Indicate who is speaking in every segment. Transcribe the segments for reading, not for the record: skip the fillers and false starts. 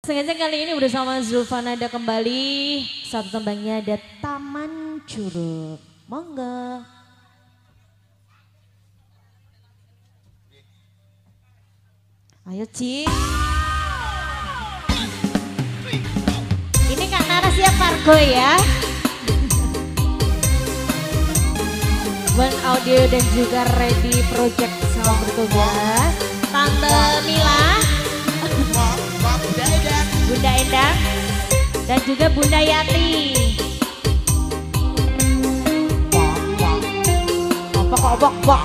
Speaker 1: Sengaja kali ini bersama Zulfanada kembali. Satu tembangnya ada Taman Curug. Monggo. Ayo Cik. Ini Kak Nara siap Fargo ya. One Audio dan juga Ready Project sama bertugas. Tante Mila, Bunda Endang, dan juga Bunda Yati. Bok.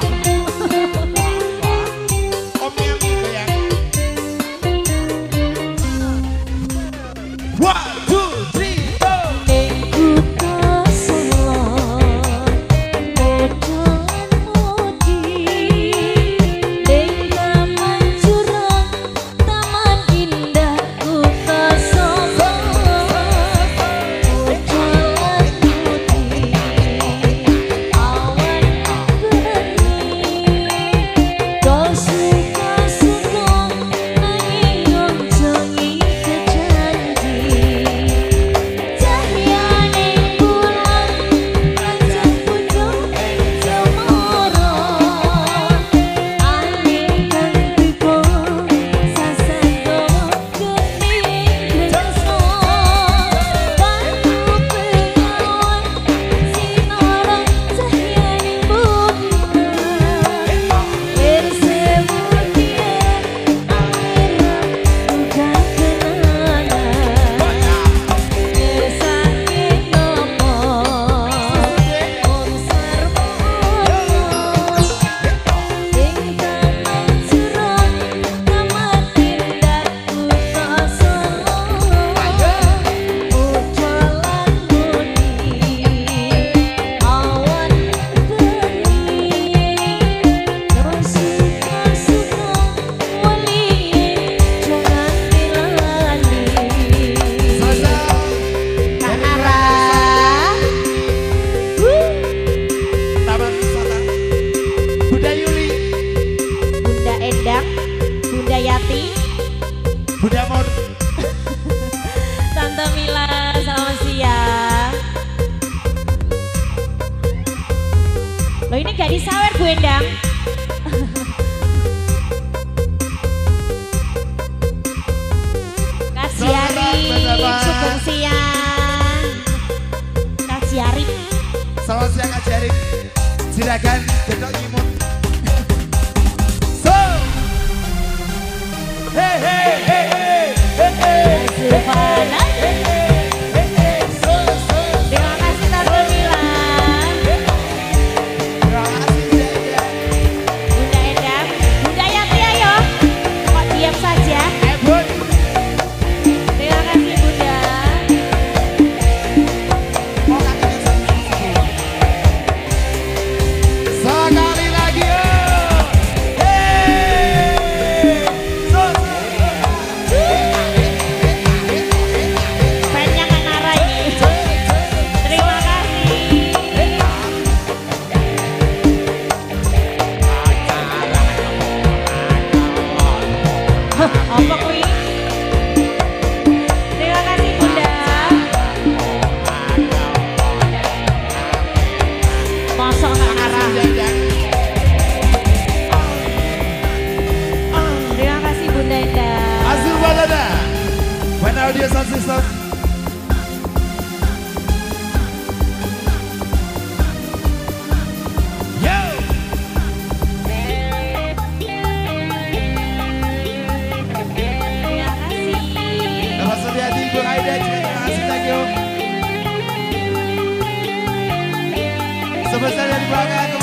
Speaker 1: Bunda Yati,
Speaker 2: Bunda Mor,
Speaker 1: Tante Mila, selamat siang. Loh ini gak disawer Bu Endang. Kak Jiari, sugeng siang. Kak Jiari.
Speaker 2: selamat siang Kak Jiari. Silakan gedok nyimut.
Speaker 1: Zulfana. Terima kasih Tante Mila.
Speaker 2: Terima kasih
Speaker 1: Bunda Endang, Bunda Yati ayo. Kok diam saja?
Speaker 2: Bun.
Speaker 1: Terima kasih Bunda.
Speaker 2: Sekali lagi
Speaker 1: Fan-nya Kak Nara ini. Terima kasih. Hah, apa kuwi? Terima kasih Bunda. Masuk Kak Nara. Terima kasih Bunda Endang.
Speaker 2: Azul Balada, One Audio Sound System. Yo.
Speaker 1: Terima kasih.
Speaker 2: Bapak Suryadi, Bu Aida, terima kasih thank you. Sebesar dari belakang.